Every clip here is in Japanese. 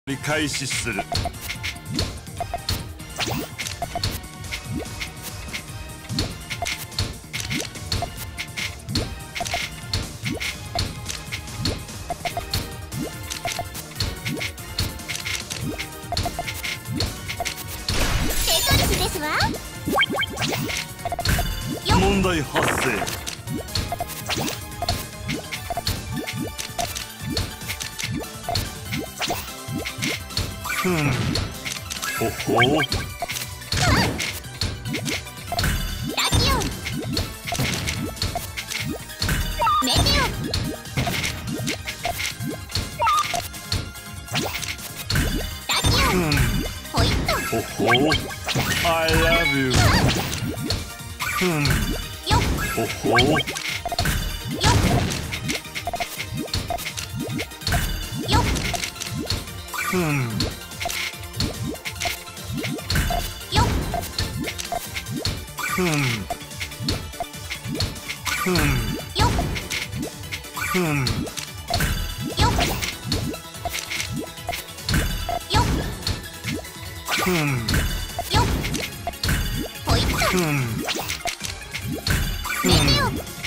開始する。 テトリスですわ。 問題発生。ほほう。 ラジオンメテオラジオンホイットほほう。I love you。 よっほほう。 よっよっよっよっよっよっよっホイットメテオ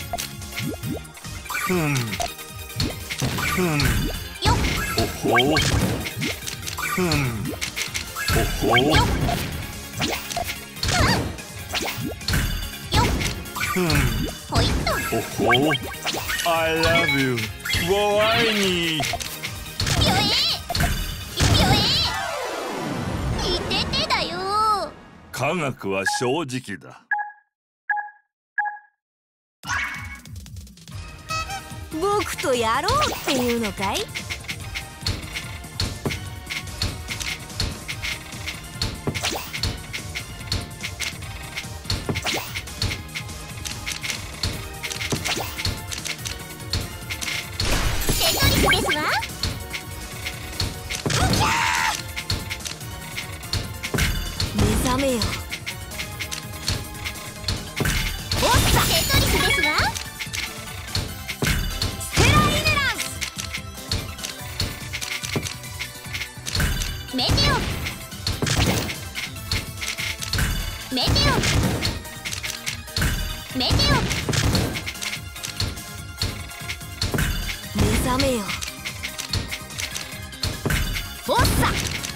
よっほほう。ほほう。 よっよっホイットほほう。I love you。我愛你。 よえいててだよ。 科学は正直だ。 僕とやろうっていうのかい？ テトリスですわ。 目覚めよ。 おっさテトリスですわ。 ステライネランス。 メテオメテオメテ目覚めよ。フォッサ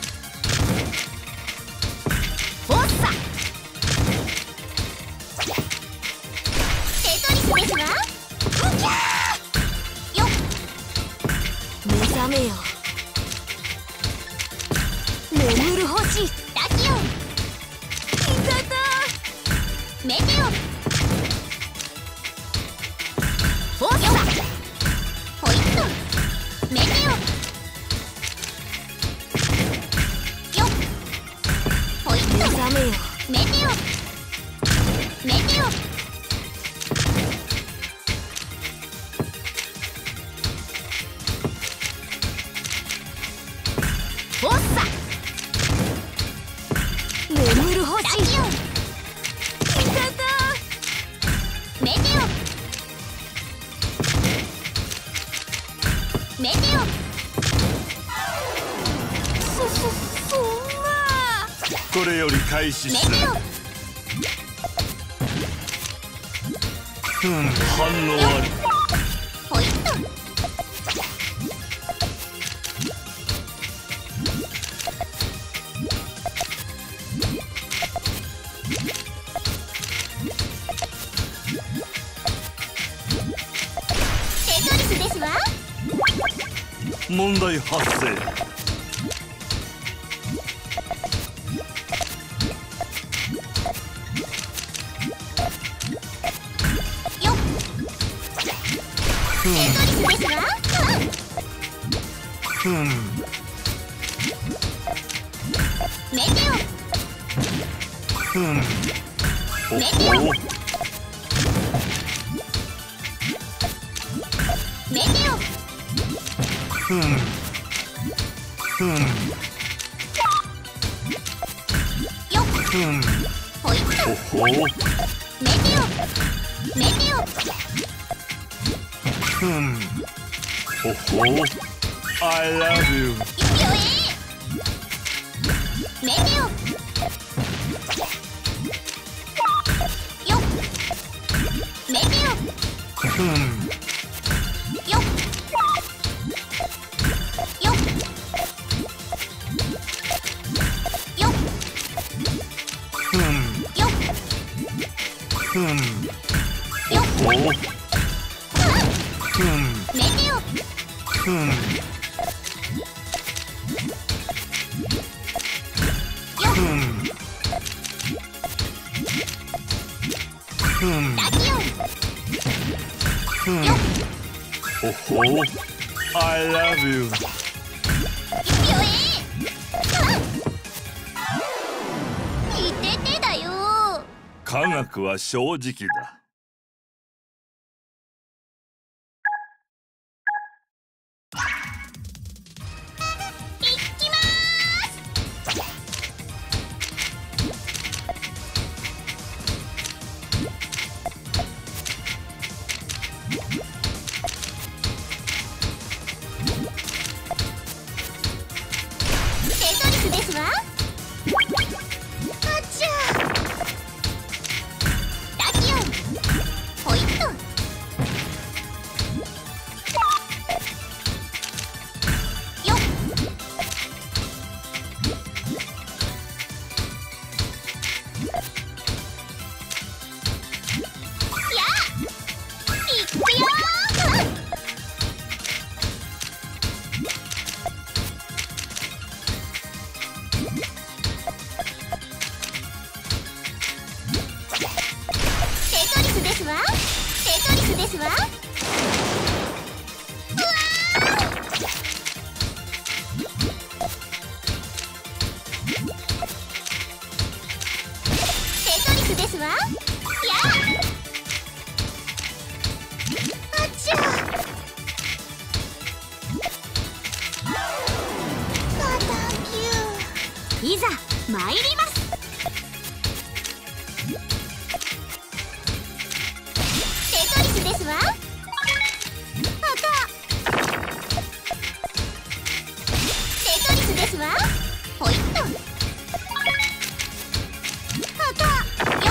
フォッサ。 オテトリスですわ。よっ目覚めよ。眠る星。 ラジオンいただ。 メテオフォッサホイットメテオよっホイット目覚めよ。 メテオメテオフォッサ眠る星。 ラジオンいただ。 メテオメテそんな。 これより開始する。 オメテ反応あり。 オホイットテトリスですわ。 問題発生。 よっテトリスですわ。メテオほメテオほう。 メテオよっホイットほほう。 メテオメテオほほう。I love you。 よえラジオン。よっ。 ほほ I love you いくよいててだよ。 科学は正直だ。 いきまテトリスですわ。あちゃ。ラジオン。ポイント。よっ。やあ。いくよー。テトリスですわ。テトリスですわ。うわー。テトリスですわ。やあ。あちゃ。ガタキュー。いざ参ります。テトリスですわ。あた。テトリスですわ。ポイント。あた。よっ。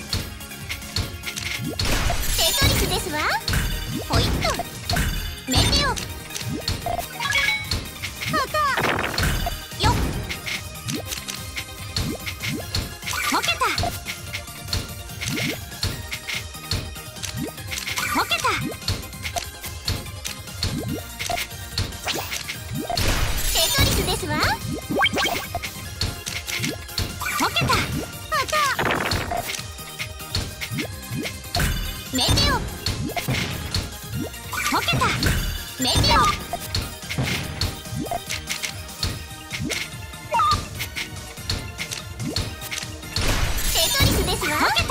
テトリスですわ。ポイント。メテオ。あた。よっ。こけた。こけた。テトリスですわ。こけた。あた。メテオ。こけた。メテオ。テトリスですわ。こけた。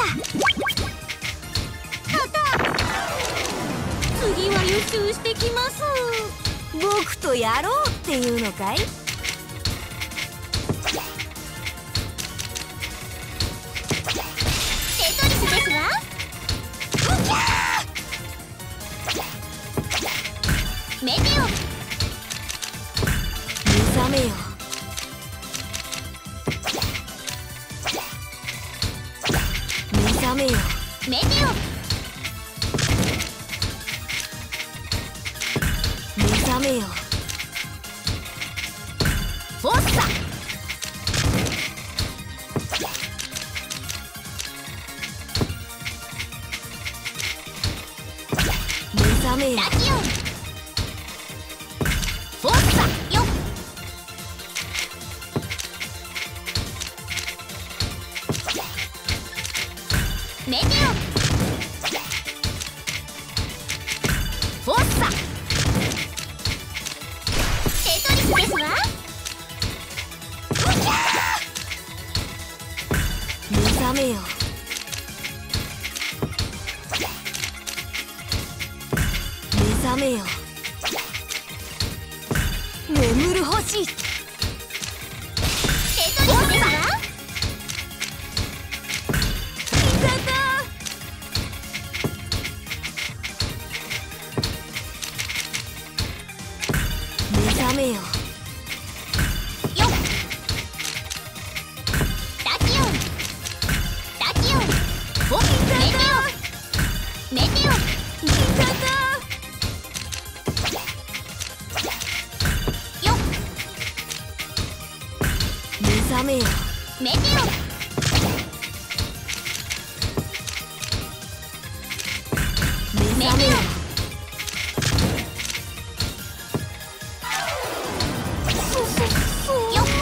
あた。次は予習してきます。 僕とやろうっていうのかい？ テトリスですわ。メテオ。 目覚めよ。目覚めよ。 メテオ。 目覚めよ。 フォッサ。 目覚めよ。 ラジオン。フォッサ。よっ。メテオ。フォッサ。テトリスですわ。 目覚めよ。目覚めよ。眠る星。 テトリスですわ。 目覚めよ。 よっ。ラジオン。ラジオン。 おきたメテオ。メテオ。よっ。 目覚めよ。 メテオ。 目覚めよ。 よっ。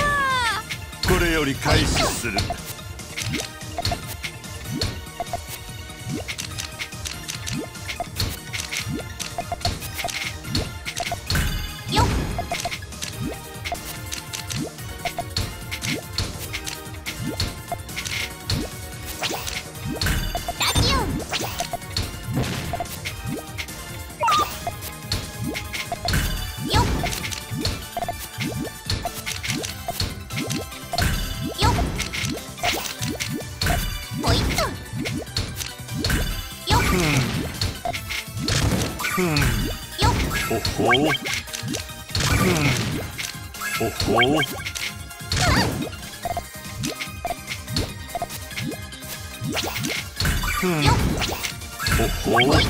これより開始する。 ほほ。ほほ。ほほ。 よ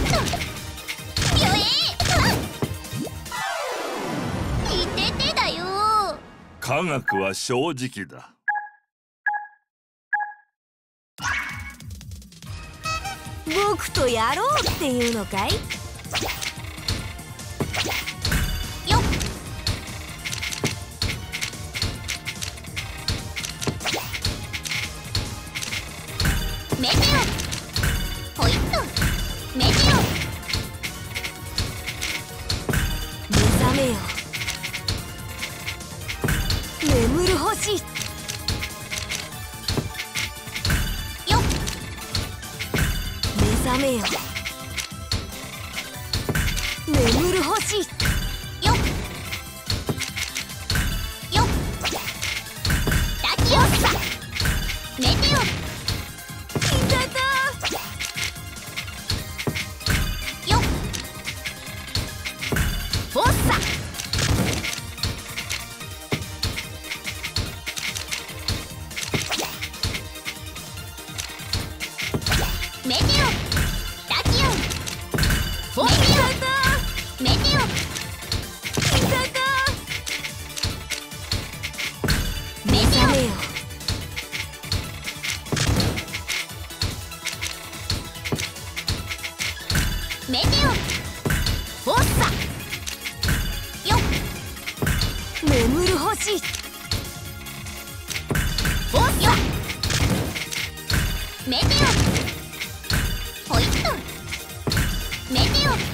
いててだよ。 科学は正直だ。 僕とやろうっていうのかい？ よっ。メテオポイント。メテ目覚めよ、眠る星。 オよっ。 目覚めよ、眠る星。 よっよっ。タキオッサメテオ。 いただ。 よっ。 フォッサ。 メテオタキオン。 フォッサだ。 メテオいただ。目メテ覚めよ、 オメテフォッサ。 オよっ。 眠る星。フォッサ。 メテオポイント。メテオ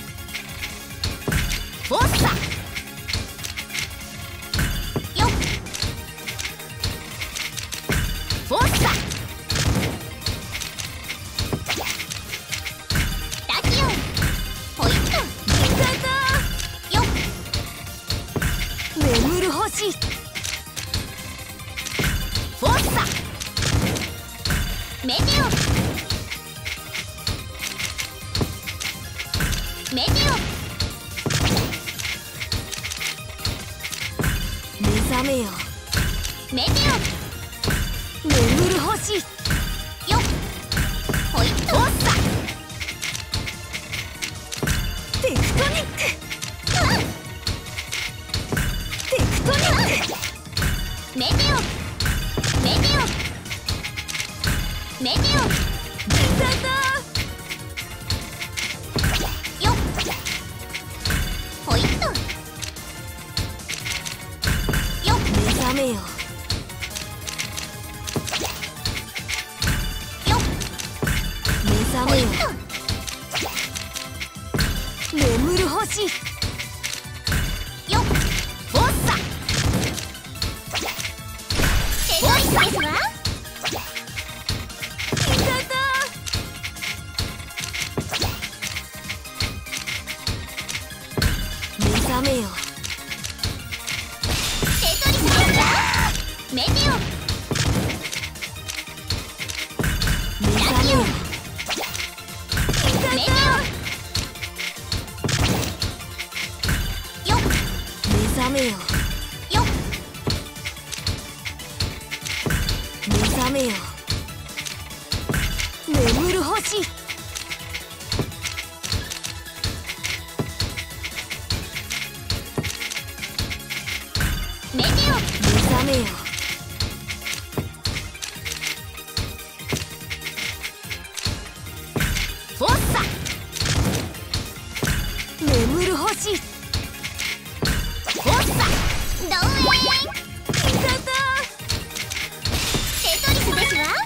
フォッサ。 よっ。 フォッサ。 タキオンポイント。 いただ。 よっ。 眠る星。フォッサ。 メテオメテ目覚めよ、 オメテ眠る星。 オよっ。ポイント。 フォッサ。テクトニック。テクトニック。 メテオメテオメテオいただ。 よっ。ポイント。よっ。 目覚めよ、 よっ。 目覚めよ、 ポイント。 眠る星。 よっ。 フォッサ。 テトリスですわ。 いただ。目覚めよ、 テトリスですわ。メテオ目覚めよ、 メテオよっ。 目覚めよ、 よっ。 目覚めよ、眠る星。 メテオ目覚めよ、フォッサ。眠る星。フォッサ。 ドンエンいただ。 テトリスですわ。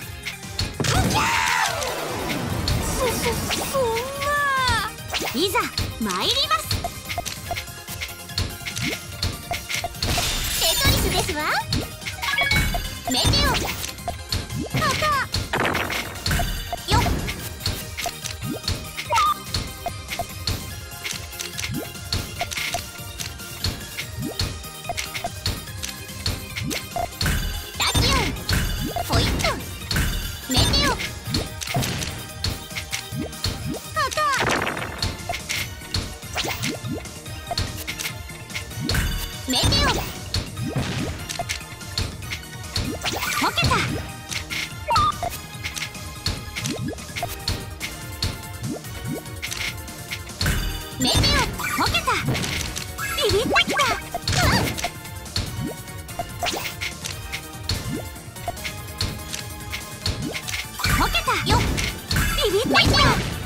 そんな。 いざ参ります。テトリスですわ。メテオパタよっ。タキオンポイント。メテオパタメディ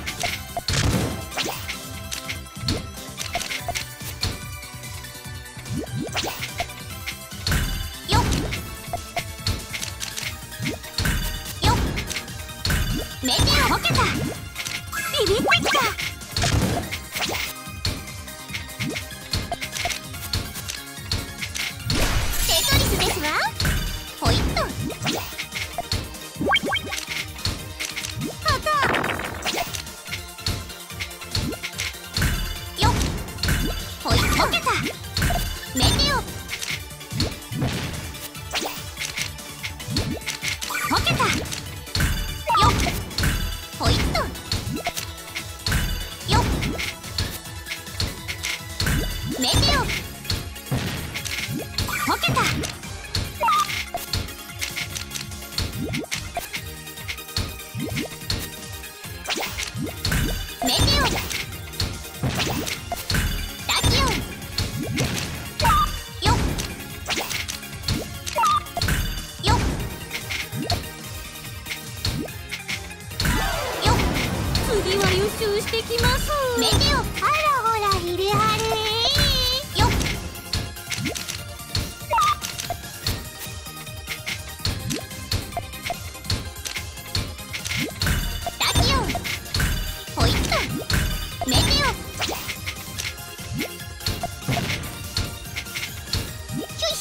オよっよっメディオボケたビビってきたテトリスですわポイントパタよっポイントボケたメディオボケたよっポイントよっメディオボケたメディオタキオンよっよっよっ次は予習してきますメディオあらほらひれはれよっタキオンポイントメディオヒュイヒ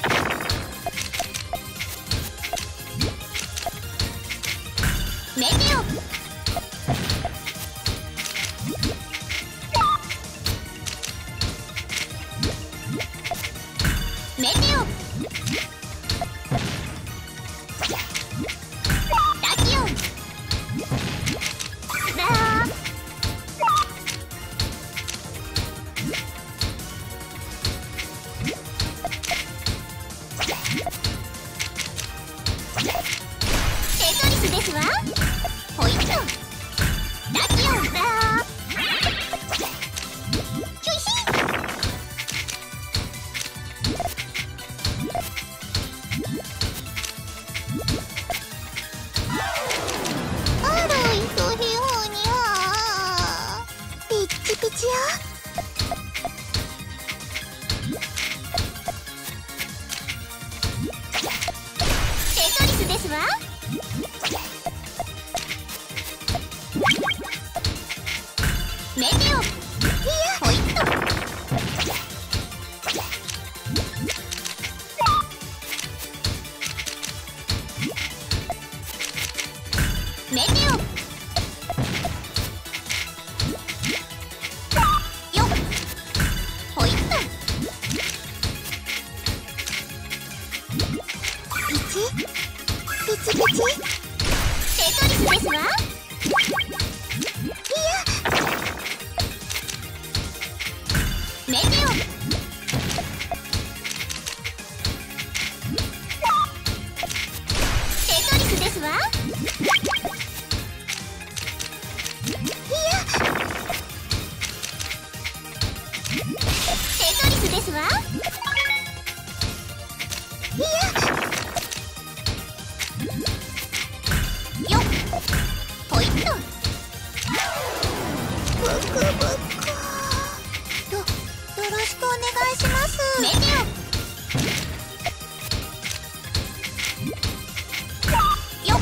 メディオメディオタキオンだテトリスですわポイントタキオンだヒュイヒあら糸ひほにゃピッチピチよテトリスですわメディオポイントメディオよっポイントピチピチピチテトリスですわメディオテトリスですわテトリスですわよっポイントブクブクよろしくお願いしますメディオよっ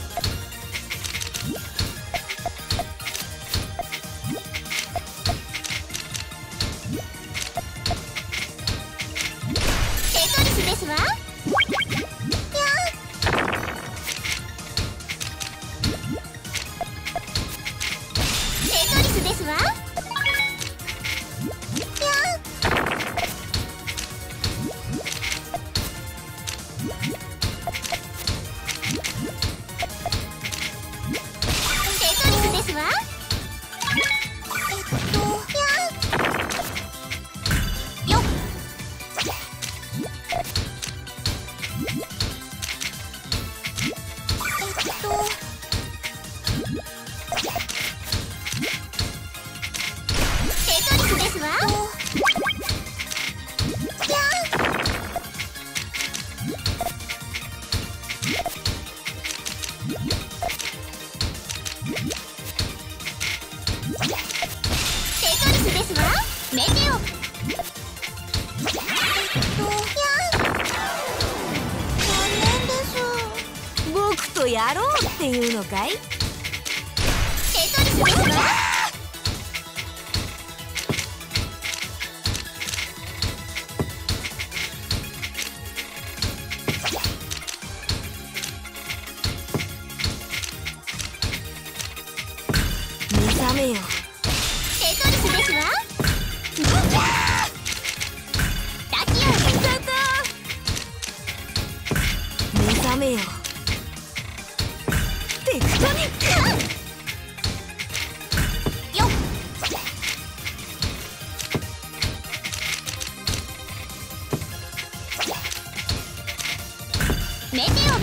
テトリスですわテトリスですわやろうっていうのかい？ テトリスですわ。 目覚めよ。 テトリスですわ。タキオ目覚めよ。テクトニック。 よっ。メテオ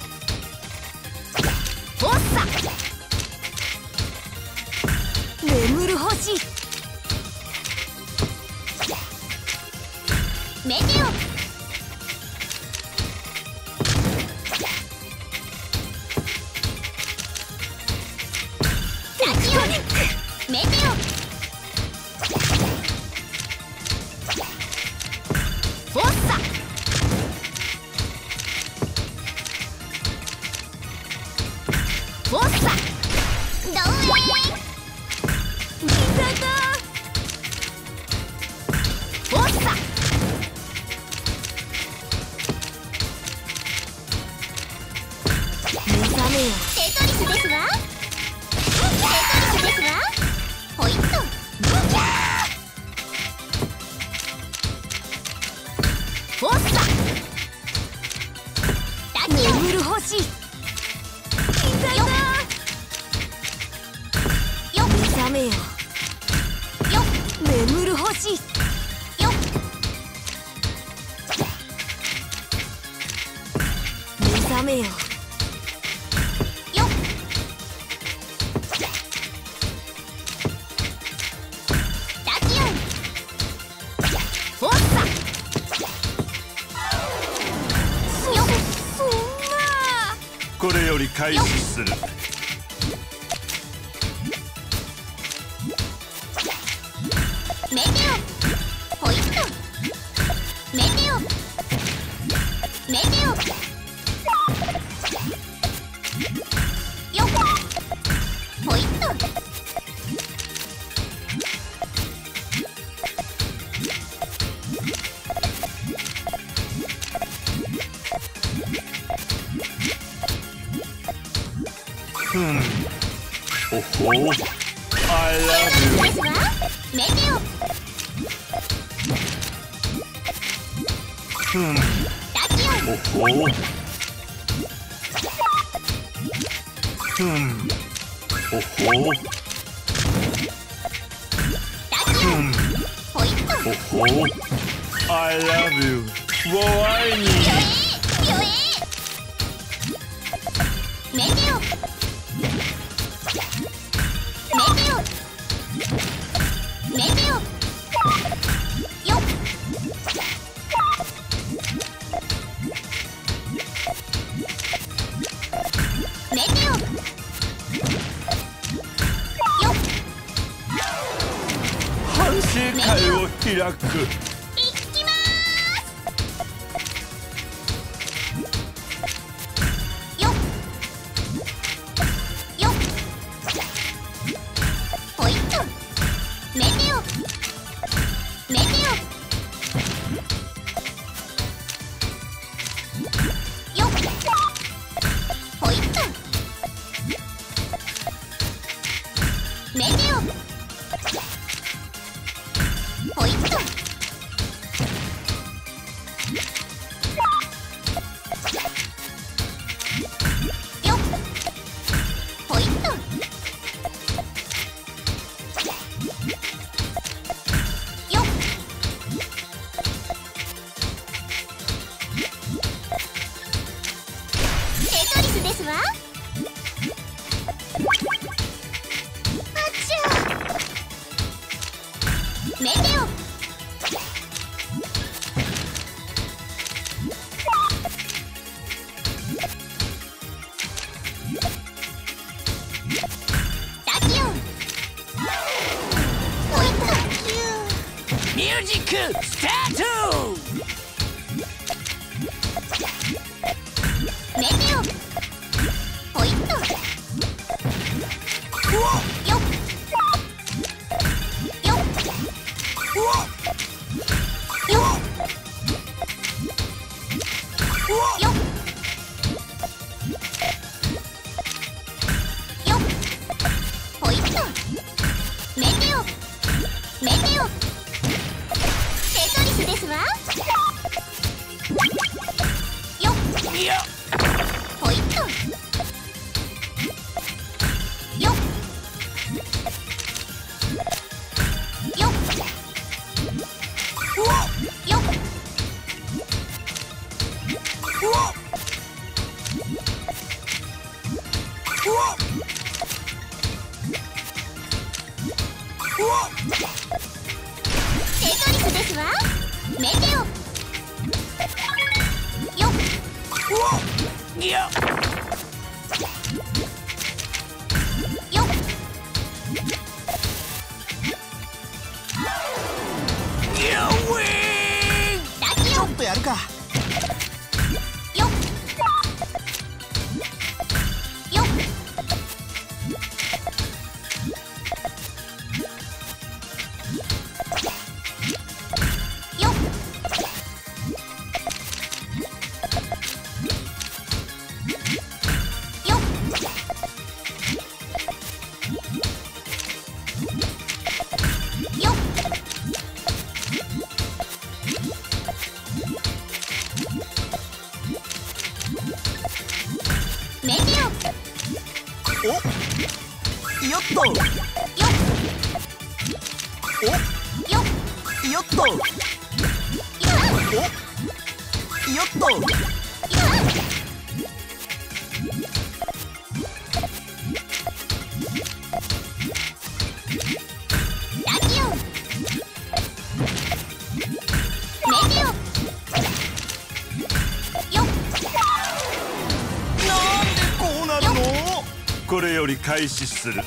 ボッサ。眠る星。 メテオタキオメテオボッサ。ボッサ。 ドンエギザだ。ボッサ。目覚めよ。 テトリスですわ。テトリスですわ。ホイットボッサ。 タキオ眠る星。ギザだ。 よっ目覚めよ。 よっ眠る星。 よっ目覚めよ。 よっタキオボッサ。 よっそんな。 これより開始する。 メテオホイットメテオメテオよっホイットおほ I love ですわ。メテオタキオ you おほおほタキオホイットおほ I love you を愛にピョエメテオメテオメテオよっメテオよっ反省会を開く。 いきまーすよっよっホイットメテオメテオよっホイットメテオホイットよっホイットよっテトリスですわ。あっちゃメテオタキオホイットミュージックスタート。 メテオポイント。よっよっよっテトリスですわ。メテオ。よっよっラキオ。 ちょっとやるか。 よっよっよっよっよっメテオ。 およっと。 よっおよっよっと。 よっおよっと。 ラキオ。メテオ。よっなんでこうなるの？ これより開始する。 ラ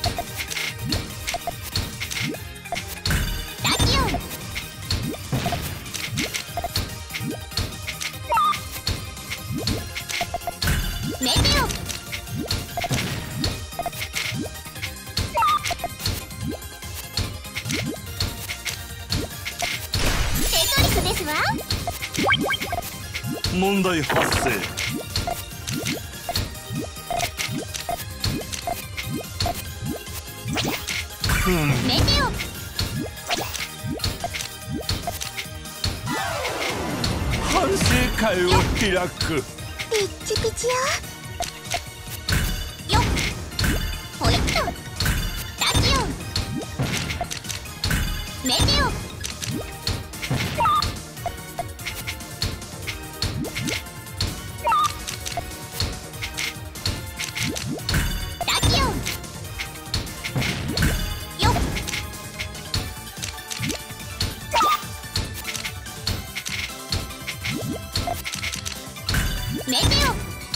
キオ。メテオ。テトリスですわ。 問題発生。 メテオ。 反省会を開く。 ピッチピチよ。よっポイント。ラキオ。メテオ。ラキオ。よっメテオ。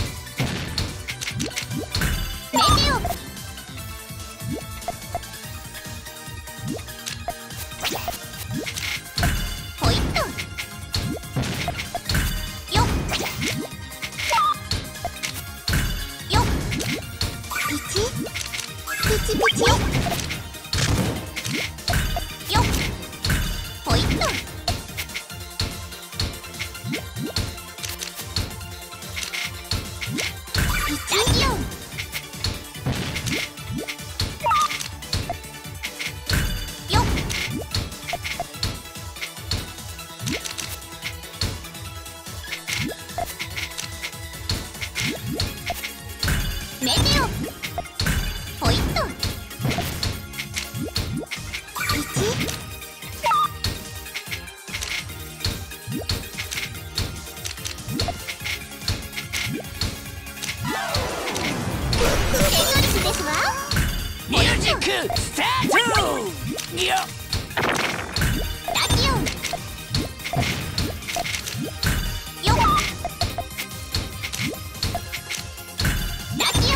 メテオ。ポイント。よっよっピチピチピチ。よっポイント。ラキオ。よっメテオ。ポイント。ピチテトリスですわ。 ミュージックスタート。よっラキオ。よっラキオ。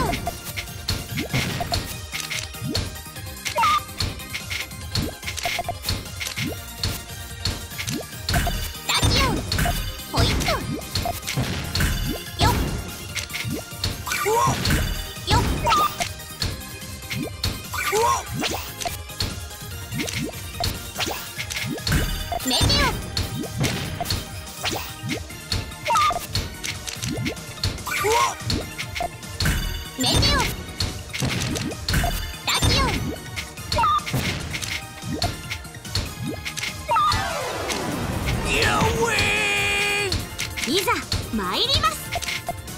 ラキオ。ポイント。よっよっメテオ。メテオ。ラキオ。 よっウィーン。 いざ参ります。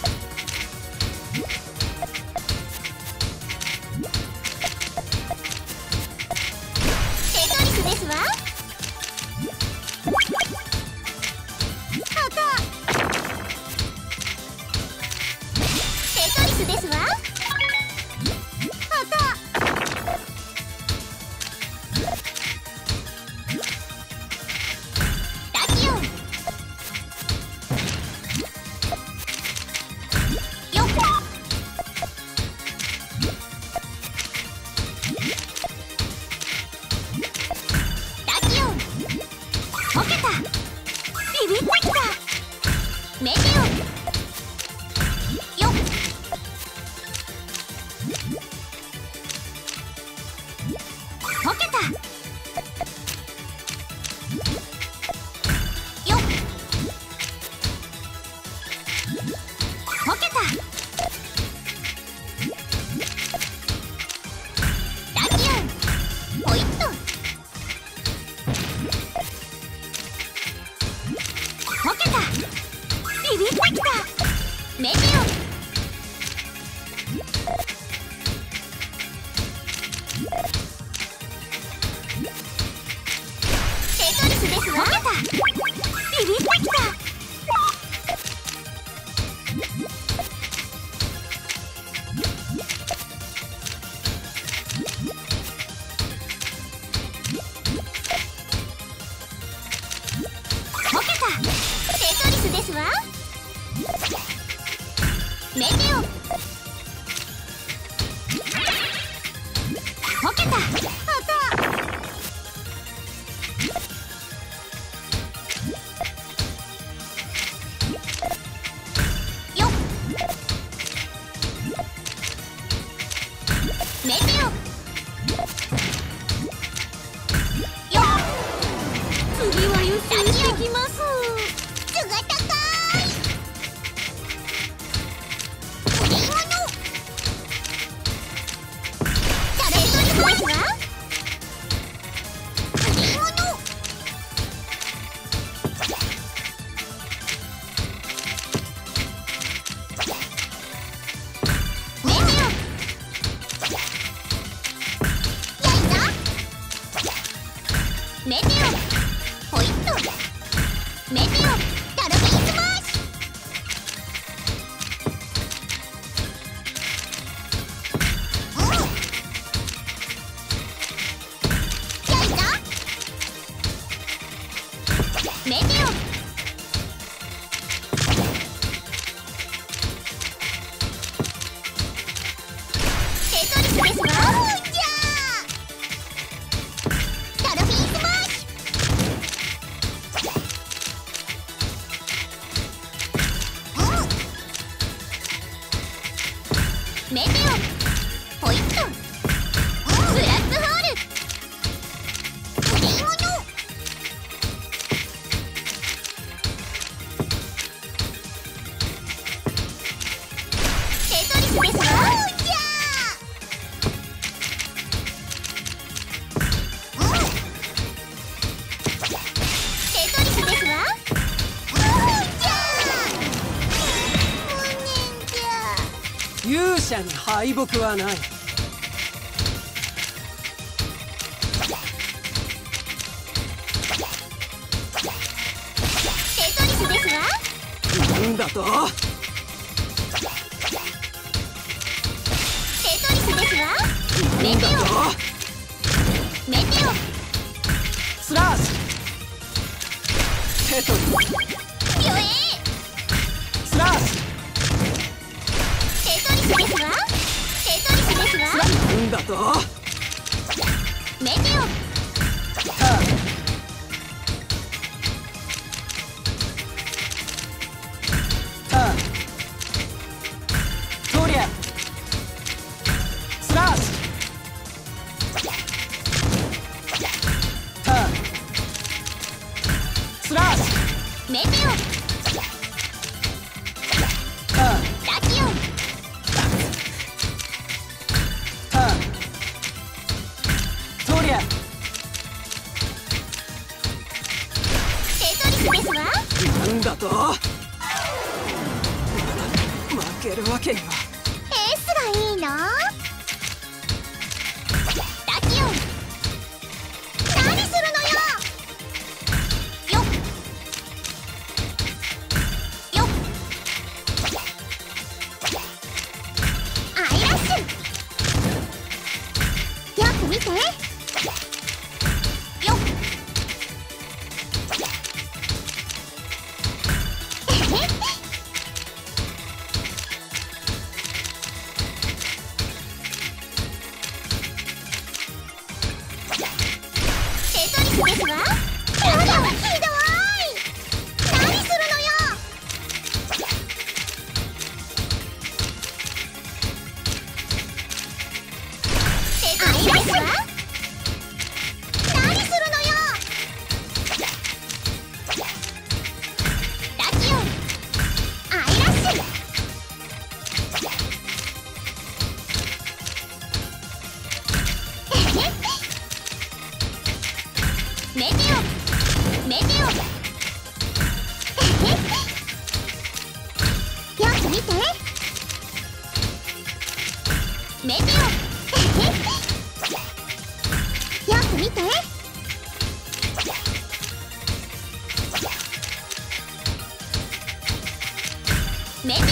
こけた。ラジオンポイント。こけた。ビビってきた。メテオですわ。ビビってきた。こけた。テトリスですわ。メテオこけた。メテオよっ。次は輸送してきます。図が高い。お買い物。タレントリスですわ。お買い物。メテオメテオポイント。メテオタロビースマッシュ。やいた。メテオテトリスですわ。じゃあタロビースマッシュ。メテオポイント。ブラックホール。お買い物。テトリスですわ。じゃあテトリスですわ。じゃあ無念じゃ。 勇者に敗北はない。 テトリスですわ。 なんだと。 テトリスですわ。メテなんだと。 オメテスラッシュ。テトリオよえススラッシテトリスですわ。テトリスですわ。 ュ。なんだと。 メテオターン。ターン。トリア。スラッシュ。ターン。スラッシュ。 メテオターン。 ラキオンターン。トリア。 テトリスですわ。 なんだと。負けるわけには。 エースがいいの。ラキオン何するのよ。よっよっアイラッシュよく見てよっえへっテトリスですわ。やだひどい。何するのよ。テトリスですわ。何するのよ。ラキオンアイラッシュく見て。メテオよく見て。メテ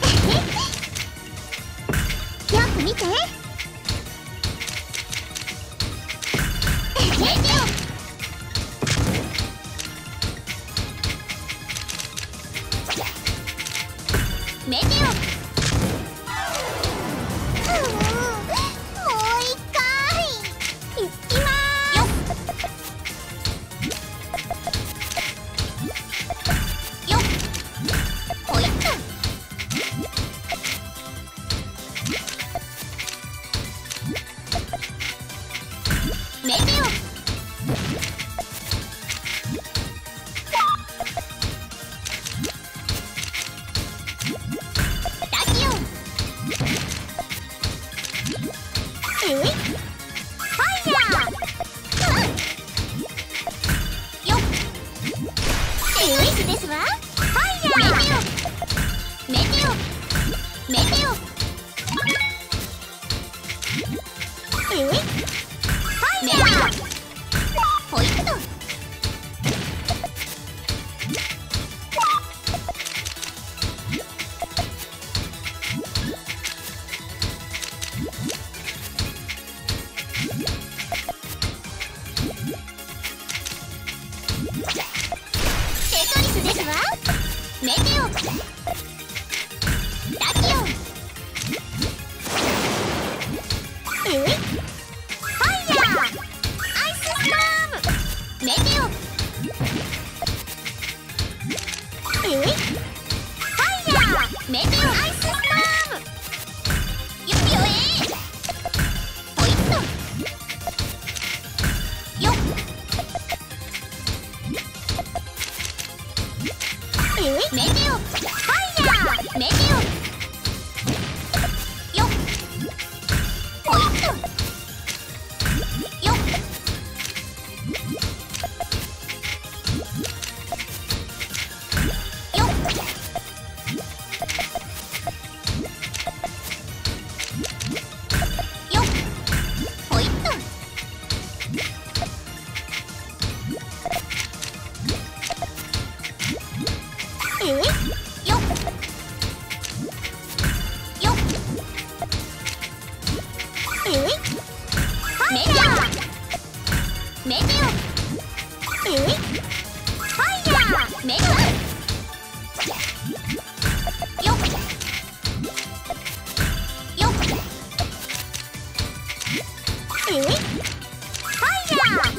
オよく見て。メテオメテオ。もう一回いきまーす。よっほいっと。メテオタキオン。ファイヤー。よっテトリスですわ。ファイヤー。メテオメテオファイヤー。ホイット。テトリスですわ。メテオタキオン。ファイヤー。アイスストーム。メテオファイヤー。メテオアイスストーム。ゆきよえホイット。よっメテオファイヤー。メテオよっホイット。よっよっよっホイット。よっよっメテオメテオファイヤー。メテオよっよっファイヤー。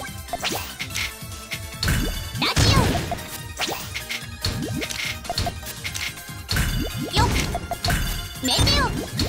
タキオン。よっメテオ